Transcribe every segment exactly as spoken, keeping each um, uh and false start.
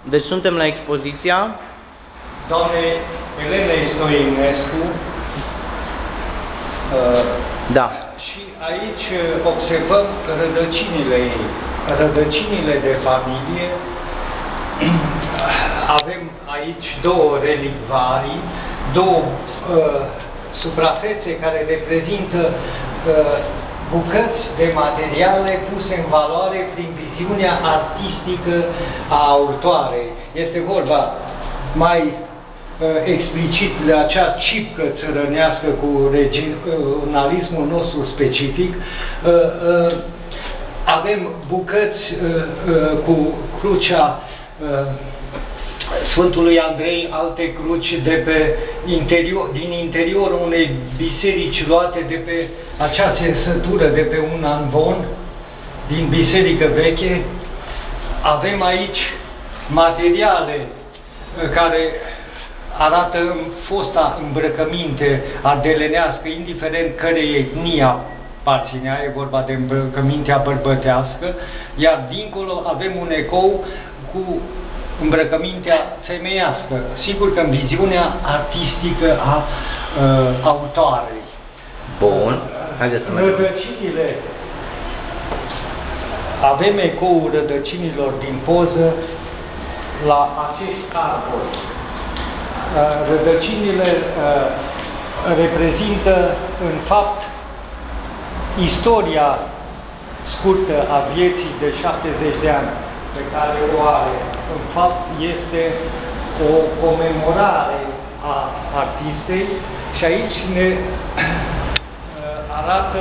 Deci suntem la expoziția doamnei Elena Stoinescu. Da. Și aici observăm rădăcinile ei, rădăcinile de familie. Avem aici două relicvarii, două uh, suprafețe care reprezintă uh, bucăți de materiale puse în valoare prin viziunea artistică a autoarei. Este vorba mai uh, explicit de acea cipcă țărănească cu regionalismul nostru specific. Uh, uh, avem bucăți uh, uh, cu crucea uh, Sfântului Andrei, alte cruci de pe interior, din interiorul unei biserici luate de pe acea țesătură de pe un anvon din biserică veche. Avem aici materiale care arată fosta îmbrăcăminte ardelenească, indiferent cărei etnia aparținea, e vorba de îmbrăcămintea bărbătească, iar dincolo avem un ecou cu îmbrăcămintea femeiască, sigur că în viziunea artistică a uh, autoarei. Bun. Haideți să mergem. Rădăcinile. Avem ecoul rădăcinilor din poză la acești arbori. Uh, rădăcinile uh, reprezintă, în fapt, istoria scurtă a vieții de șaptezeci de ani pe care o are. În fapt, este o comemorare a artistei și aici ne arată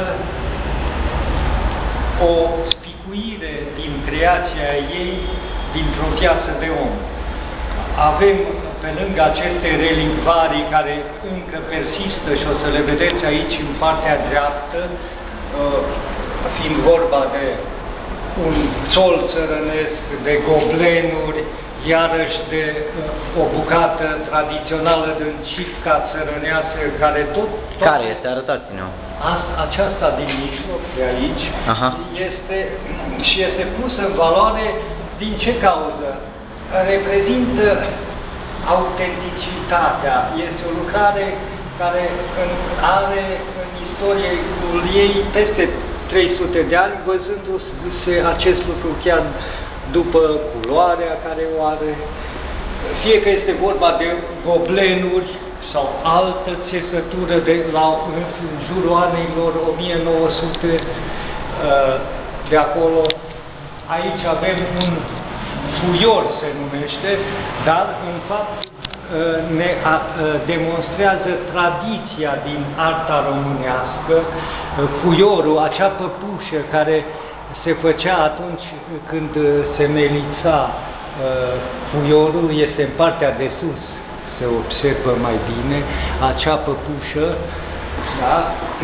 o spicuire din creația ei dintr-o viață de om. Avem pe lângă aceste relicvarii care încă persistă și o să le vedeți aici în partea dreaptă, fiind vorba de un țol țărănesc, de goblenuri, iarăși de uh, o bucată tradițională din cifca țărănească, care tot... tot care este? Arătați-ne-o. Aceasta din mijloc, de aici, Aha. este și este pusă în valoare din ce cauză? Reprezintă autenticitatea. Este o lucrare care în, are în istoriul ei peste trei sute de ani, văzându-se acest lucru chiar după culoarea care o are, fie că este vorba de goblenuri sau altă țesătură de la în jurul anilor o mie nouă sute de acolo. Aici avem un fuior, se numește, dar în fapt ne demonstrează tradiția din arta românească, fuiorul, acea păpușă care se făcea atunci când se melița fuiorul, este în partea de sus, se observă mai bine, acea păpușă, da?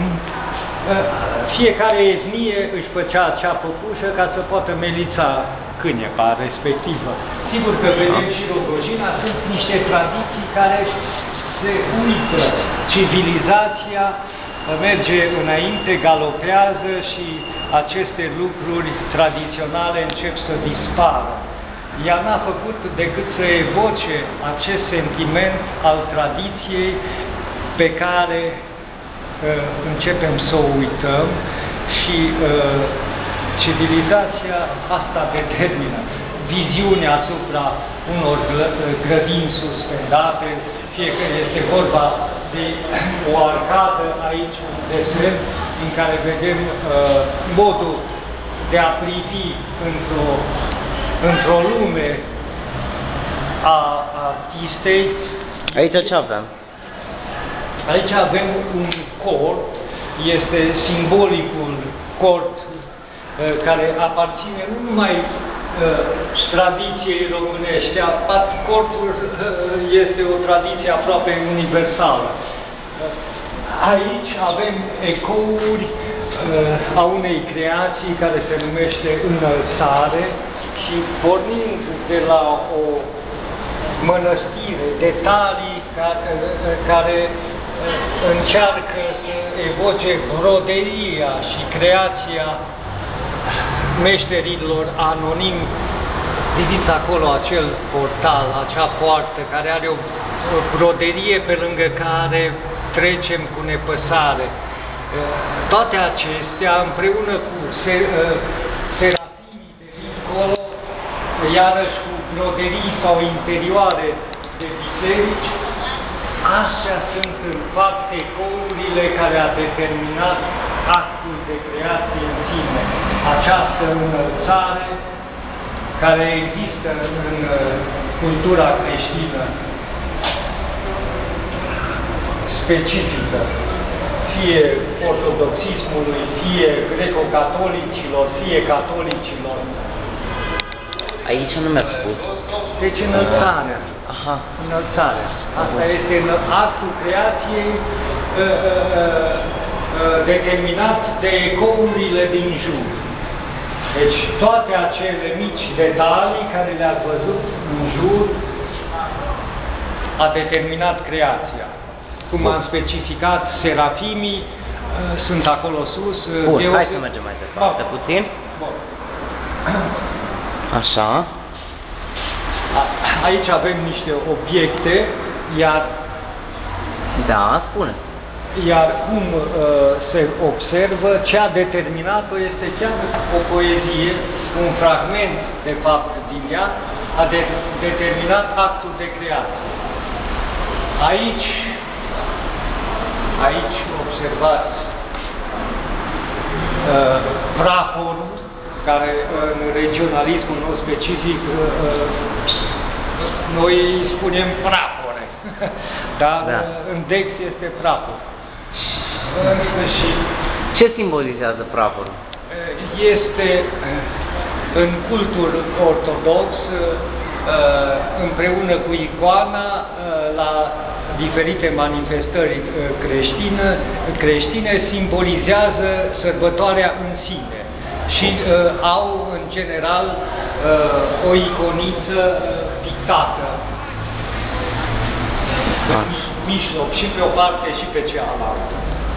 Fiecare etnie își făcea acea păpușă ca să poată melița cânepa respectivă. Sigur că vedem și Rogojina, sunt niște tradiții care se uită. Civilizația merge înainte, galopează și aceste lucruri tradiționale încep să dispară. Ea n-a făcut decât să evoce acest sentiment al tradiției pe care uh, începem să o uităm și uh, civilizația asta determină viziunea asupra unor grădini suspendate, fie că este vorba de o arcadă, aici un desen în care vedem uh, modul de a privi într-o într-o lume a artistei. Aici ce avem? Aici avem un cort, este simbolicul cort care aparține nu numai tradiției românești, cortul este o tradiție aproape universală. Aici avem ecouri a unei creații care se numește Înălțare și pornind de la o mănăstire, detalii care, care încearcă să evoce broderia și creația meșterilor anonimi Priviți acolo acel portal, acea poartă care are o, o broderie pe lângă care trecem cu nepăsare. Toate acestea, împreună cu se, serafimii de dincolo, iarăși cu broderii sau interioare de biserici, astea sunt în fapt ecourile care a determinat actul de creație în sine. Această înălțare care există în cultura creștină specifică, fie ortodoxismului, fie greco-catolicilor, fie catolicilor. Aici nu mi-a spus. Deci înălțarea. Aha. Înălțarea. Asta este actul creației uh, uh, uh, determinat de ecourile din jur. Deci toate acele mici detalii care le-ați văzut în jur a determinat creația. Cum am specificat, serafimii uh, sunt acolo sus. Bun, Deose... hai să mergem mai departe Bun. puțin. Bun. Așa. Aici avem niște obiecte, iar, Da, spune. iar cum uh, se observă, ce a determinat-o este chiar o poezie, un fragment, de fapt, din ea, a de determinat actul de creație. Aici, aici observați uh, praporul, care în regionalismul nostru specific noi spunem prapore, dar Da. în Dex este prapor. În sfârșit, Ce simbolizează praporul? este în cultul ortodox, împreună cu icoana, la diferite manifestări creștine, creștine simbolizează sărbătoarea în sine. Și uh, au, în general, uh, o iconiță pictată în mijloc, și pe o parte și pe cealaltă.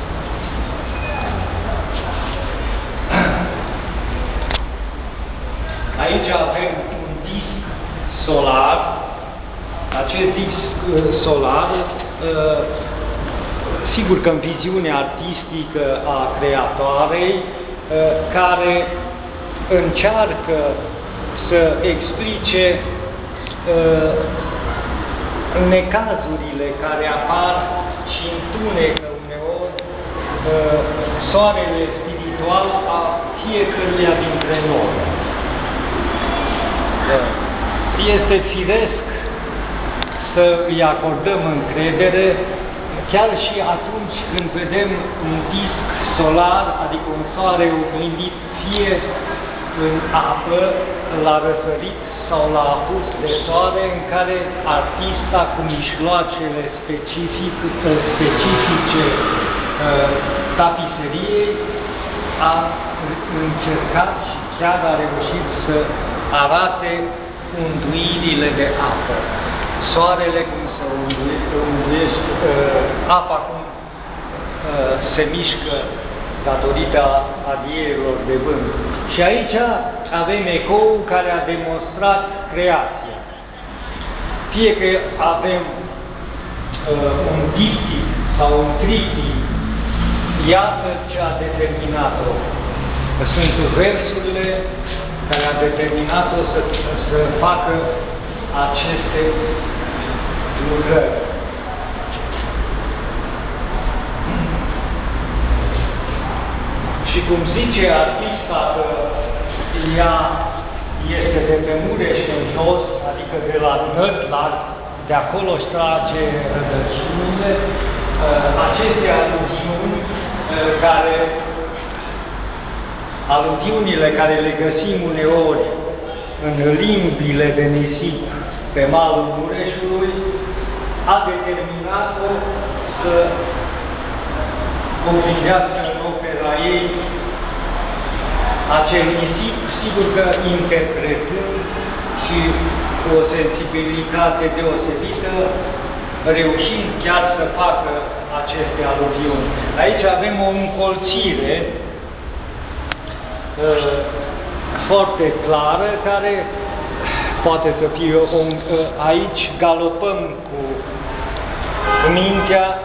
Aici avem un disc solar. Acest disc uh, solar, uh, sigur că în viziunea artistică a creatoarei, care încearcă să explice uh, necazurile care apar și întunecă uneori uh, soarele spiritual a fiecăruia dintre noi. Uh, este firesc să îi acordăm încredere chiar și atunci când vedem un disc solar, adică un soare oglindit, fie în apă, la răsărit sau la apus de soare, în care artista, cu mijloacele specific, specifice uh, tapiseriei, a încercat și chiar a reușit să arate unduirile de apă. Soarele cum se unduiește, uh, apa cum uh, se mișcă datorită adierilor de vânt. Și aici avem ecou care a demonstrat creația. Fie că avem uh, un diptic sau un triptic, iată ce a determinat-o. Sunt versurile care a determinat-o să, să facă aceste lucrări. Și cum zice artista că ea este de pe Mureș în jos, adică de la Nătlac, de acolo își trage rădăcinile, aceste aluziuni care aluziunile care le găsim uneori în limbile de nisip pe malul Mureșului, a determinat-o să oglindească în opera ei acel nisip, sigur că interpretând și cu o sensibilitate deosebită, reușind chiar să facă aceste aluziuni. Aici avem o încolțire uh, foarte clară, care poate să fie om, aici galopăm cu mintea,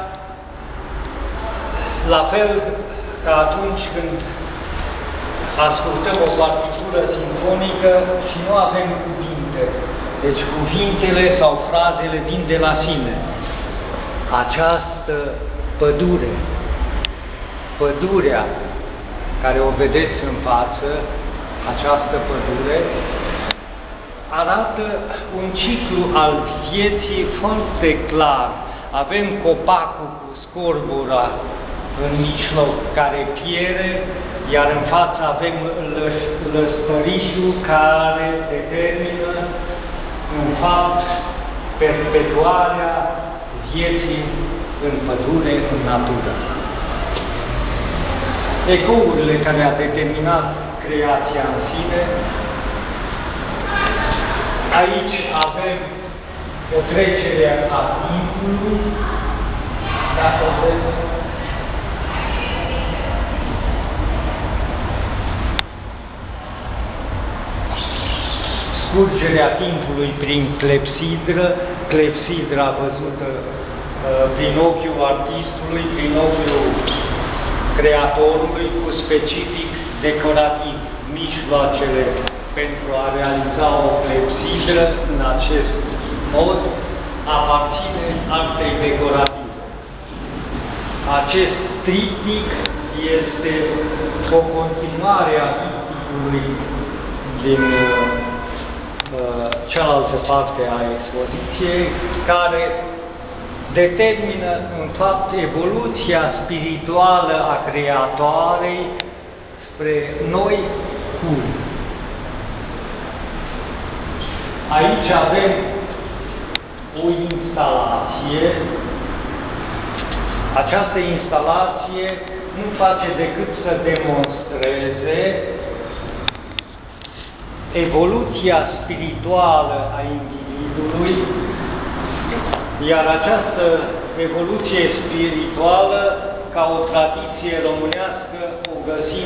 la fel ca atunci când ascultăm o partitură simfonică și nu avem cuvinte. Deci cuvintele sau frazele vin de la sine. Această pădure, pădurea care o vedeți în față, această pădure, arată un ciclu al vieții foarte clar. Avem copacul cu scorbura în mijloc care piere, iar în față avem lăstărișul care determină în fapt perpetuarea vieții în pădure, în natură. Ecourile care a determinat creația în sine. Aici avem o trecere a timpului, dacă vreți. Scurgerea timpului prin clepsidră, clepsidra văzută uh, prin ochiul artistului, prin ochiul creatorului, cu specific decorativ, mijloacele pentru a realiza o clepsidră în acest mod aparține artei decorative. Acest triptic este o continuare a tripticului din uh, cealaltă parte a expoziției, care determină, în fapt, evoluția spirituală a creatoarei spre noi culi. Aici avem o instalație. Această instalație nu face decât să demonstreze evoluția spirituală a individului, iar această evoluție spirituală, ca o tradiție românească, o găsim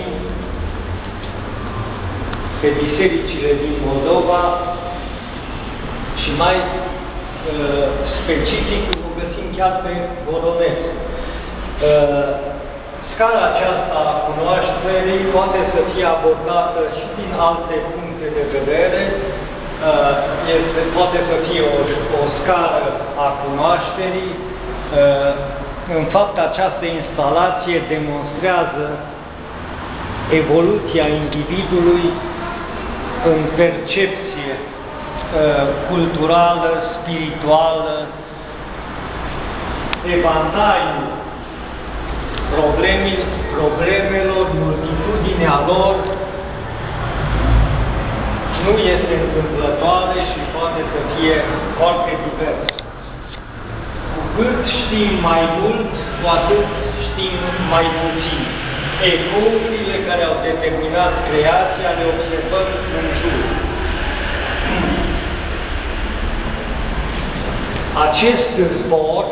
pe bisericile din Moldova și mai uh, specific o găsim chiar pe Voronezh. Uh, scara aceasta a cunoașterii poate să fie abordată și din alte puncte de vedere. Uh, este, poate să fie o, o scară a cunoașterii. Uh, în fapt, această instalație demonstrează evoluția individului în percepție uh, culturală, spirituală, evantaiul problemelor, multitudinea lor, nu este întâmplătoare și poate să fie foarte diversă. Cu cât știm mai mult, cu atât știm mai puțin. Ecourile care au determinat creația le observăm în jur. Acest zbor,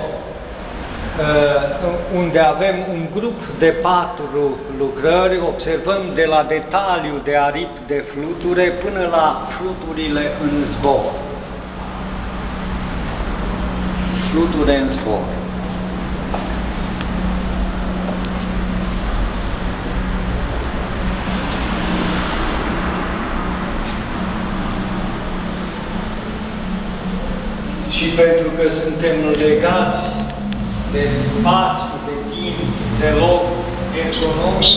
unde avem un grup de patru lucrări, observăm de la detaliu de aripi de fluture până la fluturile în zbor. Fluture în zbor. Și pentru că suntem legați de spațiu, de timp, de loc economic,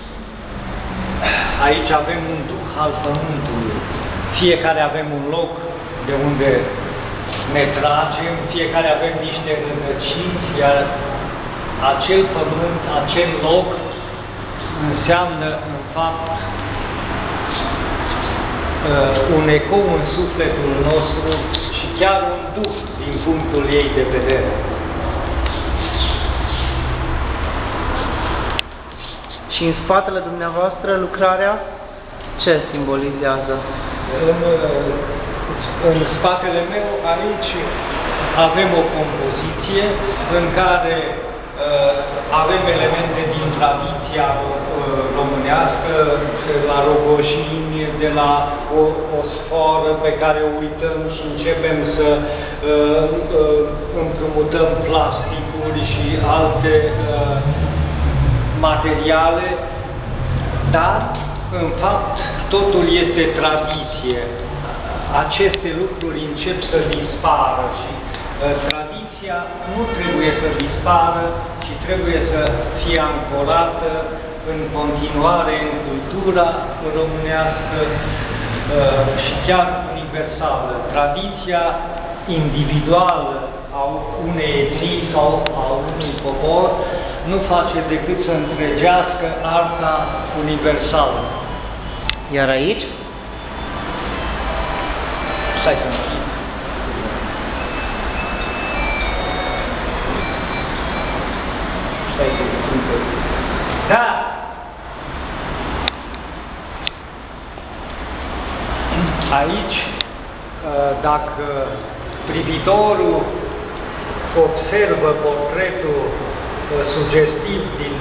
aici avem un duh al pământului. Fiecare avem un loc de unde ne tragem, fiecare avem niște rădăcini, iar acel pământ, acel loc înseamnă, în fapt, un ecou în sufletul nostru și chiar un duh din punctul ei de vedere. Și în spatele dumneavoastră lucrarea ce simbolizează? În, în spatele meu aici avem o compoziție în care uh, avem elemente din tradiția românească, de la rogoșini, de la o, o sforă pe care o uităm și începem să uh, uh, împrumutăm plasticuri și alte uh, materiale, dar, în fapt, totul este tradiție. Aceste lucruri încep să dispară și uh, tradiția nu trebuie să dispară, ci trebuie să fie ancorată în continuare în cultura românească uh, și chiar universală. Tradiția individuală a unei etnii sau a unui popor nu face decât să întregească arta universală. Iar aici? Stai să nu. Stai să nu. Da! Aici, dacă privitorul observă portretul sugestiv din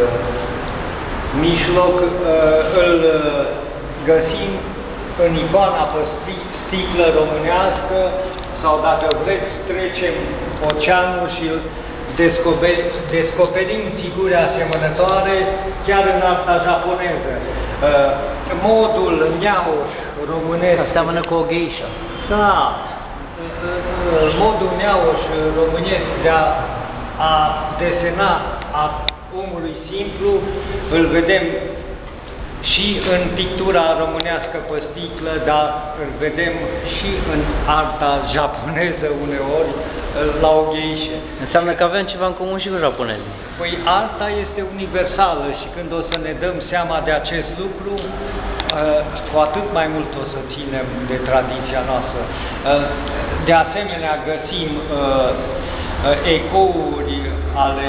mijloc, îl găsim în icoana pe sticlă românească, sau dacă vreți, trecem oceanul și descoperim, descoperim figuri asemănătoare chiar în arta japoneză. Modul neauș românesc seamănă cu o geisha. Da, modul neauș românesc de a, a desena a omului simplu, îl vedem și în pictura românească pe sticlă, dar îl vedem și în arta japoneză uneori, la o geisha. Înseamnă că avem ceva în comun și cu japonezii. Păi arta este universală și când o să ne dăm seama de acest lucru, cu atât mai mult o să ținem de tradiția noastră. De asemenea, găsim ecouri ale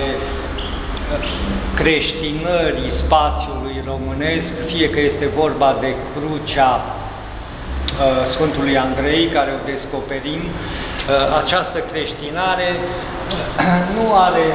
creștinării spațiului românesc, fie că este vorba de crucea Sfântului Andrei, care o descoperim. Această creștinare nu are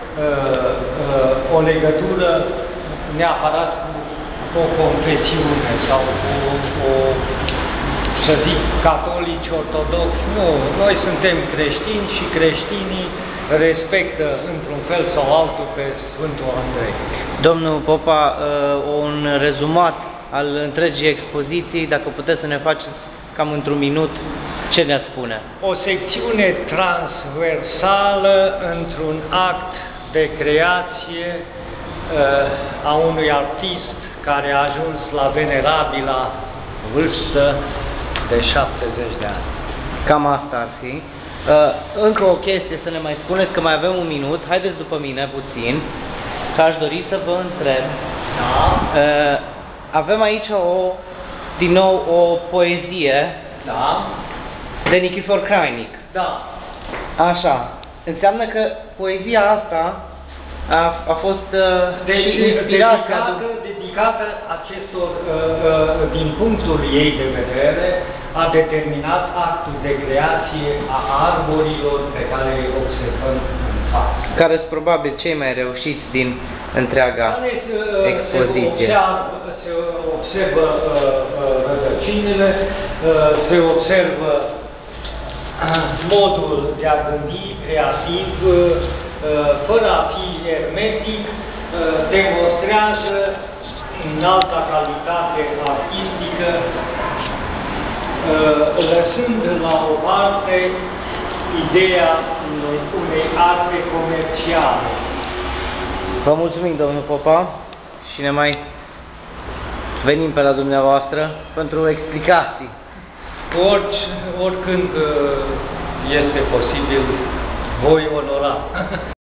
o legătură neapărat cu o confesiune sau cu o, să zic, catolici, ortodoxi. Nu, noi suntem creștini și creștinii respectă într-un fel sau altul pe Sfântul Andrei. Domnul Popa, un rezumat al întregii expoziții, dacă puteți să ne faceți cam într-un minut, ce ne spune? O secțiune transversală într-un act de creație a unui artist care a ajuns la venerabila vârstă de șaptezeci de ani. Cam asta ar fi. Uh, încă o chestie să ne mai spuneți, că mai avem un minut, haideți după mine puțin, că aș dori să vă întreb. Da. Uh, avem aici o, din nou o poezie, da, de Nichifor Crainic. Da. Așa. Înseamnă că poezia asta a, a fost uh, deci, inspirată, dedicată, dedicată acestor, uh, uh, din punctul ei de vedere, a determinat actul de creație a arborilor pe care îi observăm în față. Care sunt probabil cei mai reușiți din întreaga care, uh, expoziție. Se observă, se observă uh, uh, rădăcinile, uh, se observă uh, modul de a gândi creativ, uh, fără a fi hermetic, demonstrează înalta calitate artistică, lăsând la o parte ideea unei arte comerciale. Vă mulțumim, domnul Popa, și ne mai venim pe la dumneavoastră pentru explicații. Orice, oricând este posibil, voi onora.